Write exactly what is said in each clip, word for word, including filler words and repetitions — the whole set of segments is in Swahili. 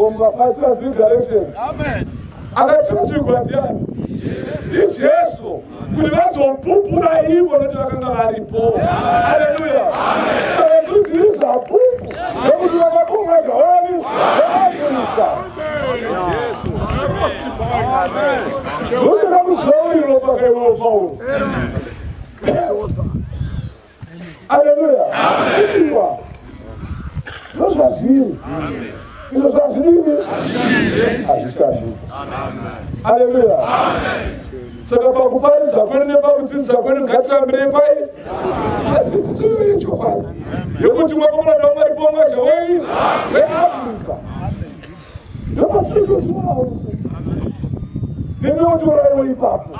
Mumba Pastors Liberation. Amen. Akatsanzirwa ndiani? Ndijesu. Kuti vazopupura ivo noti vakanga varipo. Haleluya. Saka zvidzidzisa pupu. Nekuti vakakomwa gawani. Vakazvisa. Kuti vakuzoiro pakaivo Paulo. Haleluya. Iwa. Zvozvazviri. Izvo zvazviri. Hazvikazviri. Haleluya. Saka pakuparidza kwedu nepakudzidzisa kwedu ngatirambirei pai adzidziso yechokwadi yekuti mwakomana wamaripo mwazha wei weAfrica. Ndopatinototiwawo nemeutoraiwo ipapo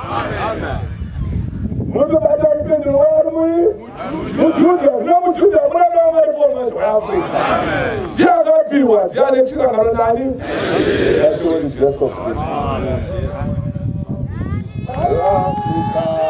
motobata mupendero wari mui mujudha nemujudha murana wamaripo mwazha weAfrica. Ndiye akapiwa ndiane chikangano nani. Let's go into let's go. Africa.